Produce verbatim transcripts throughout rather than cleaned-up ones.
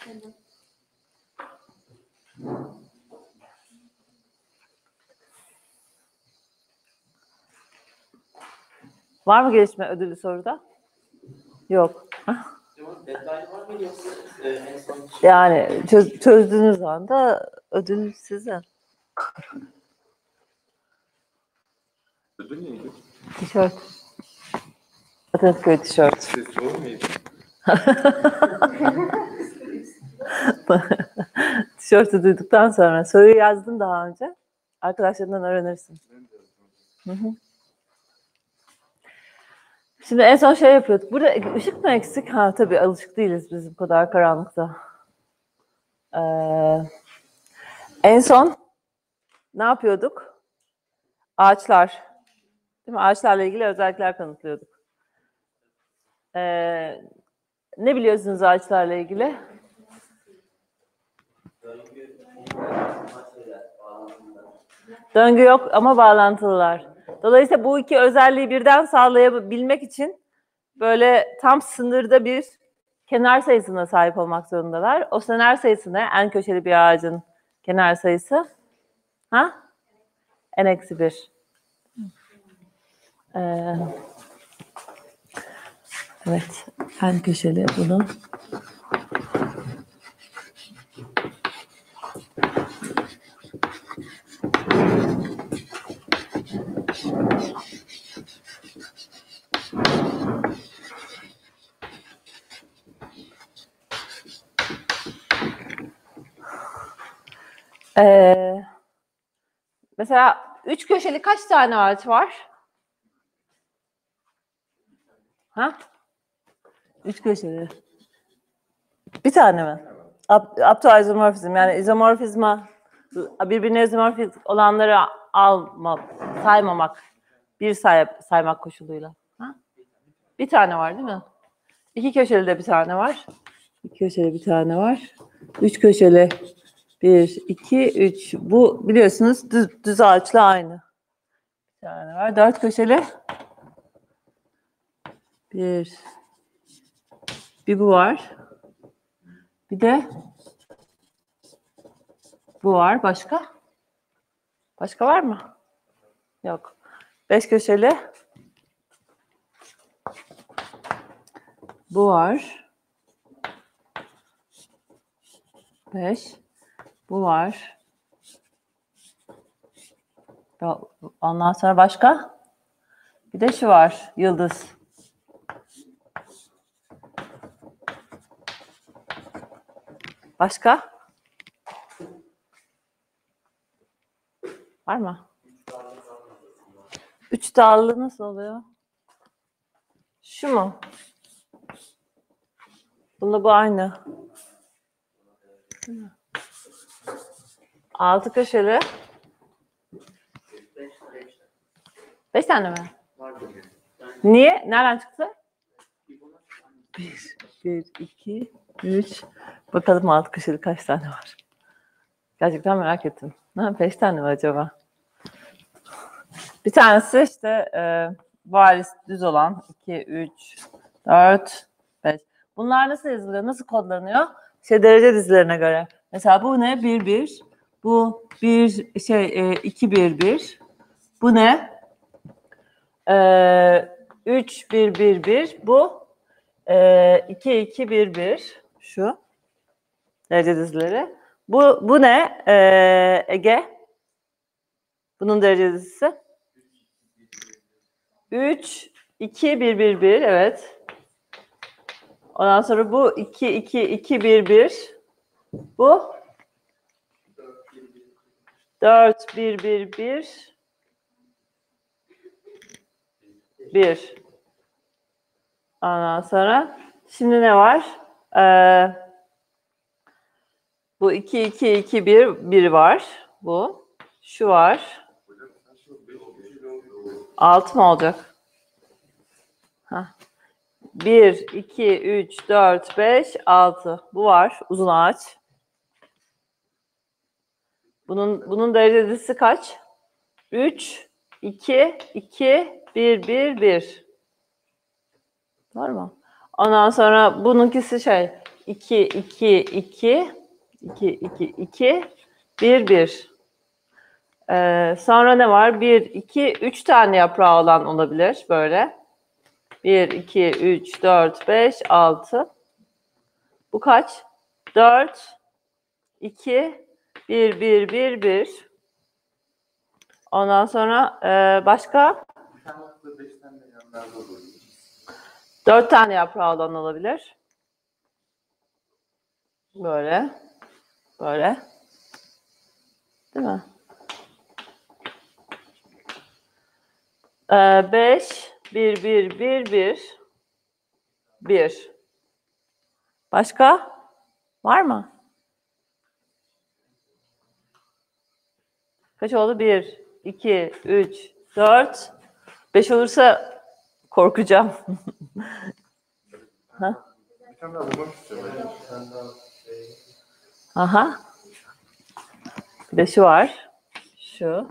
Var mı gelişme ödüllü soruda? Yok. Yani çöz, çözdüğünüz anda ödül size. Ödül neydi? Tişört. Atatürk'ü tişört. Siz zor muydu? Tişörtü duyduktan sonra soruyu yazdın daha önce. Arkadaşlarından öğrenirsin. Hı hı. Şimdi en son şey yapıyorduk. Burada ışık mı eksik? Ha tabii alışık değiliz biz bu kadar karanlıkta. Ee, en son ne yapıyorduk? Ağaçlar. Değil mi? Ağaçlarla ilgili özellikler kanıtlıyorduk. Ee, ne biliyorsunuz ağaçlarla ilgili? Döngü yok ama bağlantılılar. Dolayısıyla bu iki özelliği birden sağlayabilmek için böyle tam sınırda bir kenar sayısına sahip olmak zorundalar. O kenar sayısı ne? En köşeli bir ağacın kenar sayısı. Ha? En eksi bir. Ee, evet. En köşeli bunu. Ee, mesela üç köşeli kaç tane ağaç var? Ha? Üç köşeli. Bir tane mi? Aptoizomorfizm yani izomorfizma birbirine izomorfik olanları alma, saymamak. Bir say, saymak koşuluyla. Ha? Bir tane var değil mi? İki köşeli de bir tane var. İki köşeli bir tane var. Üç köşeli. Bir, iki, üç. Bu biliyorsunuz düz, düz ağaçla aynı. Bir tane var. Dört köşeli. Bir. Bir bu var. Bir de bu var. Başka? Başka var mı? Yok. Beş köşeli. Bu var. Beş. Bu var. Ondan sonra başka? Bir de şu var. Yıldız. Başka? Var mı? Üç dallı nasıl oluyor? Şu mu? Bununla bu aynı. Altı köşeli. Beş tane mi? Niye? Nereden çıktı? Bir, bir, iki, üç. Bakalım altı köşeli kaç tane var? Gerçekten merak ettim. Ha, beş tane mi acaba? Bir tanesi işte e, varis düz olan. iki, üç, dört, beş. Bunlar nasıl yazılıyor? Nasıl kodlanıyor? İşte derece dizilerine göre. Mesela bu ne? bir, bir. Bu bir, şey, iki, bir, bir. Bu ne? Ee, üç, bir, bir, bir. Bu e, iki, iki, bir, bir. Şu. Derece dizileri. Bu, bu ne? Ee, Ege. Bunun derece dizisi. üç, iki, bir, bir, bir. Evet. Ondan sonra bu iki, iki, iki, bir, bir. Bu dört, bir, bir, bir. bir. Ondan sonra şimdi ne var? Ee, bu iki, iki, iki, bir, bir var. Bu. Şu var. altı mı olacak? Heh. bir, iki, üç, dört, beş, altı. Bu var. Uzun ağaç. Bunun bunun derecesi kaç? üç, iki, iki, bir, bir, bir. Var mı? Ondan sonra bununkisi şey iki, iki, iki, iki, iki, iki, bir, bir. Ee, sonra ne var? bir, iki, üç tane yaprağı olan olabilir böyle. bir, iki, üç, dört, beş, altı. Bu kaç? dört, iki, bir, bir, bir, bir. Ondan sonra e, başka? dört tane yaprağı olan olabilir. Böyle. Böyle. Değil mi? Ee, beş, bir, bir, bir, bir. bir. Başka? Var mı? Kaç oldu? bir, iki, üç, dört. beş olursa korkacağım. Ha? Bir tane daha bulmak istiyorum. Aha. Bir de şu var. Şu.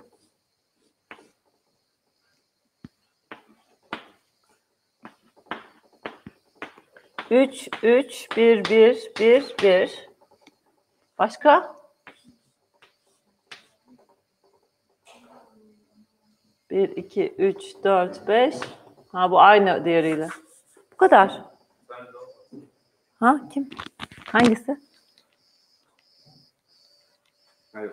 üç, üç, bir, bir, bir, bir. Başka? bir, iki, üç, dört, beş. Ha, bu aynı diğeriyle. Bu kadar. Ha, kim? Hangisi? Hayır,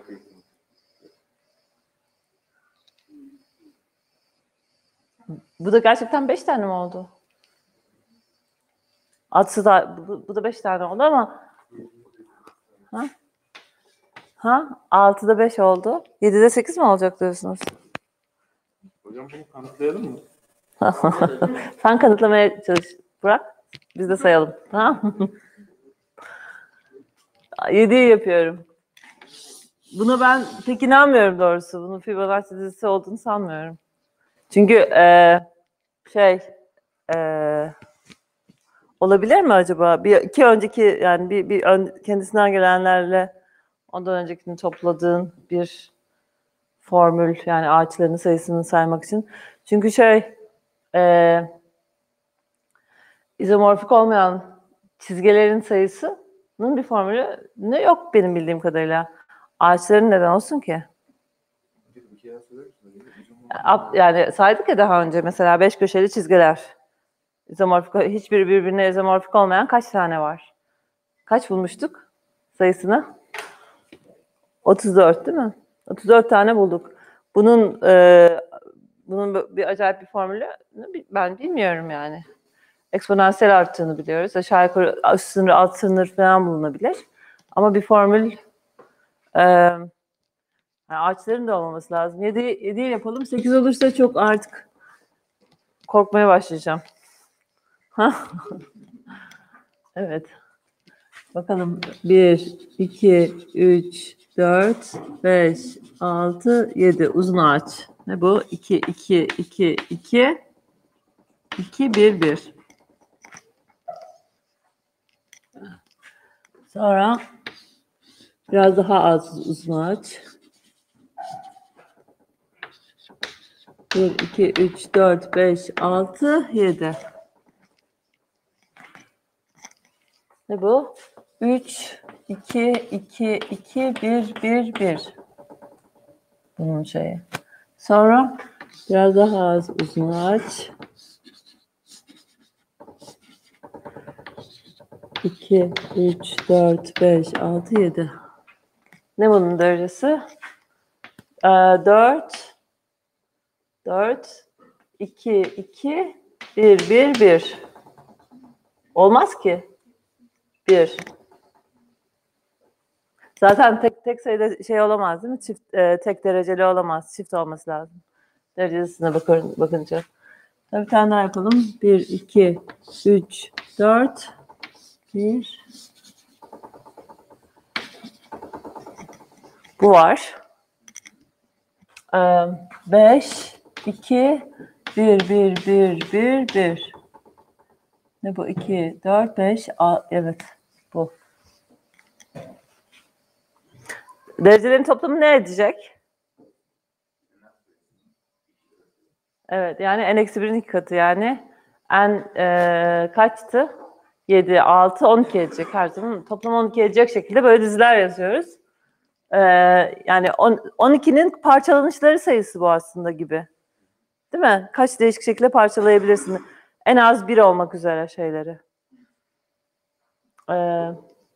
Bu da gerçekten beş tane mi oldu? Altısı da, bu, bu da beş tane oldu ama ha? Ha? altıda beş oldu. yedide sekiz mi olacak diyorsunuz? hocam bunu kanıtlayalım mı? Sen kanıtlamaya çalış. Bırak. Biz de sayalım. Tamam mı? yediyi yapıyorum. Buna ben pek inanmıyorum doğrusu. Bunun Fibonacci dizisi olduğunu sanmıyorum. Çünkü e, şey e, olabilir mi acaba? Bir iki önceki yani bir, bir ön, kendisinden gelenlerle ondan öncekini topladığın bir formül yani ağaçların sayısını saymak için. Çünkü şey e, izomorfik olmayan çizgilerin sayısının bir formülü ne yok benim bildiğim kadarıyla. Ağaçların neden olsun ki? Yani saydık ya daha önce mesela beş köşeli çizgiler. İzomorfik, hiçbiri birbirine izomorfik olmayan kaç tane var? Kaç bulmuştuk sayısını? otuz dört değil mi? otuz dört tane bulduk. Bunun e, bunun bir acayip bir formülü ben bilmiyorum yani. Eksponansiyel arttığını biliyoruz. Aşağı yukarı üst sınır, alt sınır falan bulunabilir. Ama bir formül e, yani ağaçların da olmaması lazım. yedi, yedi yapalım. sekiz olursa çok artık korkmaya başlayacağım. Evet. Bakalım. bir, iki, üç, dört, beş, altı, yedi. Uzun ağaç. Ne bu? iki, iki, iki, iki, iki, bir, bir. Sonra biraz daha az uzun ağaç. bir, iki, üç, dört, beş, altı, yedi. Ne bu? üç, iki, iki, iki, bir, bir, bir. Bunun şeyi. Sonra biraz daha az uzun ağaç. iki, üç, dört, beş, altı, yedi. Ne bunun derecesi? Ee, dört, dört, iki, iki, bir, bir, bir. Olmaz ki. bir. Zaten tek tek sayıda şey olamaz değil mi? Çift e, tek dereceli olamaz. Çift olması lazım. Derecesine bakın, bakınca. Bir tane daha yapalım. bir, iki, üç, dört, bir. Bu var. Ee, beş, iki, bir, bir, bir, bir, bir. Ne bu? iki, dört, beş, altı. Evet. Bu. Derecelerin toplamı ne edecek? Evet. Yani n eksi birin iki katı yani. N e, kaçtı? yedi, altı, on iki edecek her zaman. Toplam on iki edecek şekilde böyle diziler yazıyoruz. Ee, yani on ikinin parçalanışları sayısı bu aslında gibi. Değil mi? Kaç değişik şekilde parçalayabilirsin. En az bir olmak üzere şeyleri. Ee,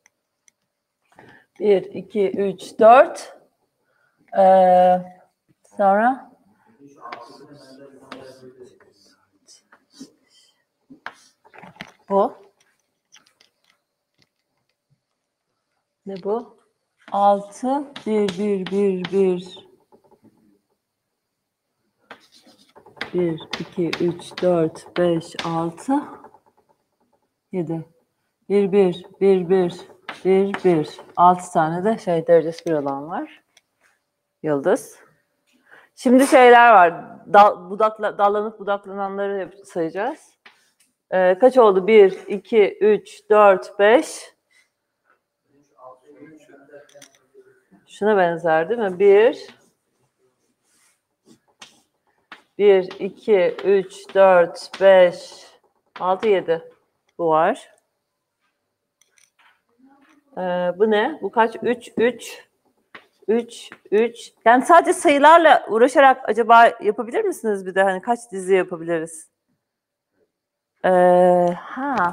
bir, iki, üç, dört. Ee, sonra? Bu. Ne bu? altı, bir, bir, bir, bir. bir, iki, üç, dört, beş, altı, yedi. bir, bir, bir, bir, bir, bir. altı tane de şey derecesi bir olan var. Yıldız. Şimdi şeyler var. Dal, budakla, dallanıp budaklananları hep sayacağız. Ee, kaç oldu? bir, iki, üç, dört, beş. Şuna benzer değil mi? bir, bir, iki, üç, dört, beş, altı, yedi. Bu var. Ee, bu ne? Bu kaç? üç, üç, üç, üç. Yani sadece sayılarla uğraşarak acaba yapabilir misiniz bir de? Hani kaç dizi yapabiliriz? Ee, ha.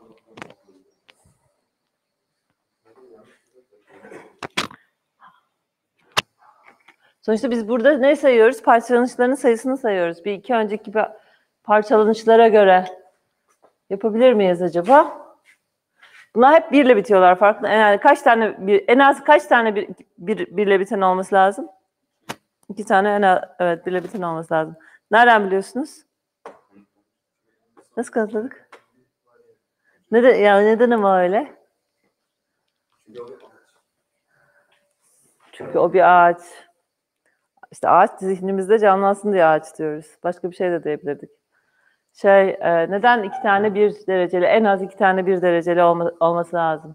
Sonuçta biz burada ne sayıyoruz? Parçalanışların sayısını sayıyoruz. Bir iki önceki parçalanışlara göre yapabilir miyiz acaba? Bunlar hep birle bitiyorlar farklı. Yani kaç tane bir, en az kaç tane bir, bir birle biten olması lazım? İki tane en az, evet birle biten olması lazım. Nereden biliyorsunuz? Nasıl kanıtladık? Neden yani neden ama öyle? Çünkü o bir ağaç. İşte ağaç zihnimizde canlansın diye ağaç diyoruz. Başka bir şey de diyebilirdik. Şey, e, neden iki tane bir dereceli, en az iki tane bir dereceli olma, olması lazım?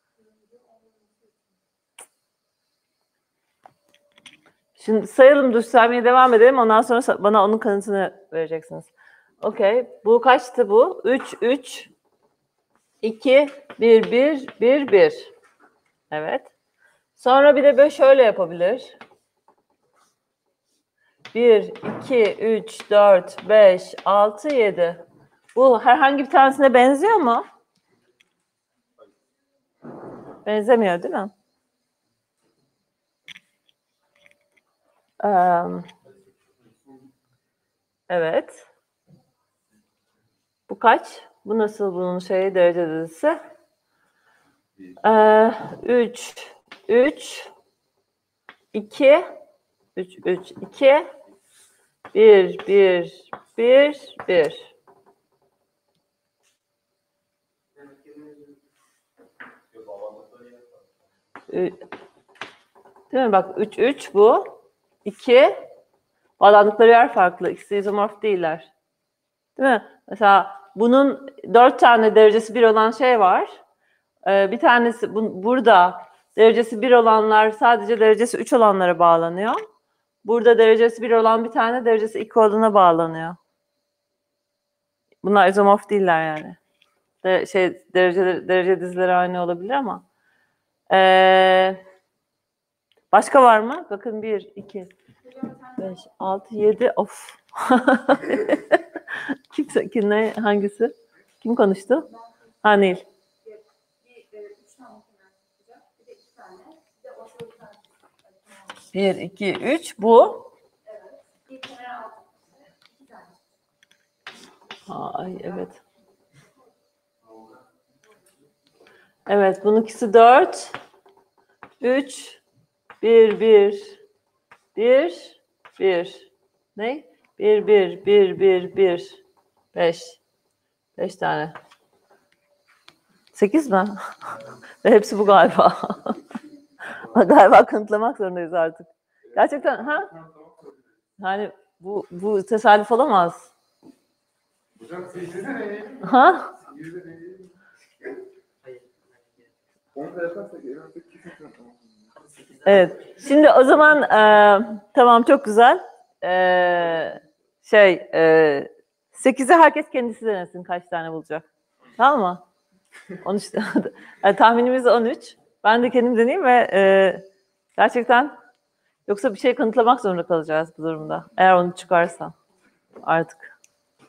Şimdi sayalım, dur saymaya devam edelim. Ondan sonra bana onun kanıtını vereceksiniz. Okey. Bu kaçtı bu? üç, üç, iki, bir, bir, bir, bir. Evet. Sonra bir de böyle şöyle yapabilir. bir, iki, üç, dört, beş, altı, yedi. Bu herhangi bir tanesine benziyor mu? Benzemiyor değil mi? Um, evet. Bu kaç? Bu nasıl bunun şeyi derece dizisi? Ee, üç, üç, iki, üç, üç, iki, bir, bir, bir, bir. Değil mi? Bak üç, üç bu. iki. Bağlandıkları yer farklı. İkisi izomorf değiller. Değil mi? Mesela bunun dört tane derecesi bir olan şey var. Ee, bir tanesi bu, burada derecesi bir olanlar sadece derecesi üç olanlara bağlanıyor. Burada derecesi bir olan bir tane derecesi iki olana bağlanıyor. Bunlar izomorf değiller yani. De, şey derece derece dizileri aynı olabilir ama. Ee, başka var mı? Bakın bir, iki, beş, altı, yedi. Of. Kim, kim ne, hangisi? Kim konuştu? Ha Nil. Bir, iki, üç. Bu. Ay evet. Evet, bununkisi dört. Üç. Bir, bir. Bir. Bir. Ne? Bir, bir, bir, bir, bir. Beş. Beş tane. Sekiz mi? Ve hepsi bu galiba. Galiba kanıtlamak zorundayız artık. Gerçekten ha? Yani bu bu tesadüf olamaz. Hocam sekizi de deneyelim mi? Ha? sekizi de deneyelim mi? Onu da yaparsak herhalde kesin kanıtlamak. Evet. Şimdi o zaman e, tamam çok güzel. E, şey e, sekize herkes kendisi denesin kaç tane bulacak. Tamam mı? on üç. Yani tahminimiz on üç. Ben de kendim deneyeyim ve e, gerçekten yoksa bir şey kanıtlamak zorunda kalacağız bu durumda. Eğer onu çıkarsa artık.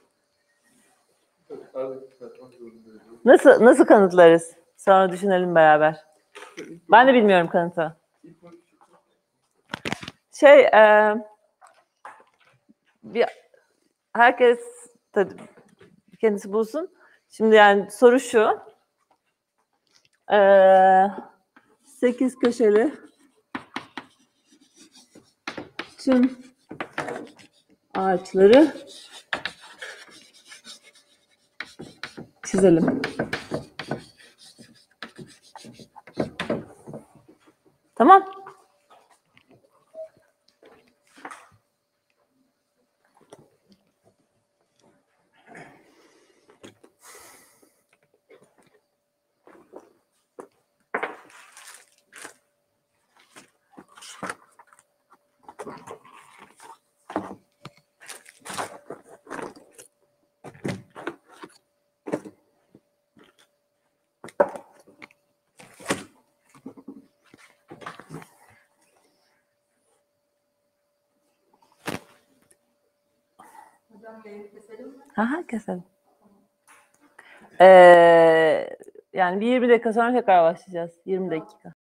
Arada çıkartmak zorundayız. Nasıl nasıl kanıtlarız? Sonra düşünelim beraber. Ben de bilmiyorum kanıtı. İlk on üç çıktı. Şey, e, bir herkes tabii kendisi bulsun. Şimdi yani soru şu. E, sekiz köşeli tüm ağaçları çizelim. Tamam. Hocam yayını keselim mi? Aha, keselim. Ee, yani bir yirmi dakika sonra tekrar başlayacağız. yirmi dakika.